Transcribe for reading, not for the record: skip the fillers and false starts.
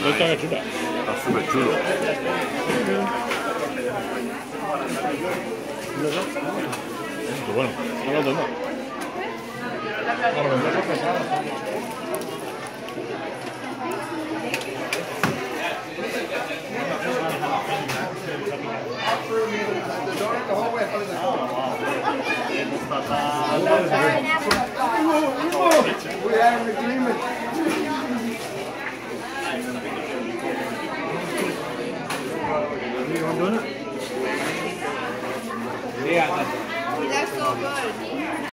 Está bien chula. Está súper chulo. Qué bueno. Ahora lo tengo. We had an agreement.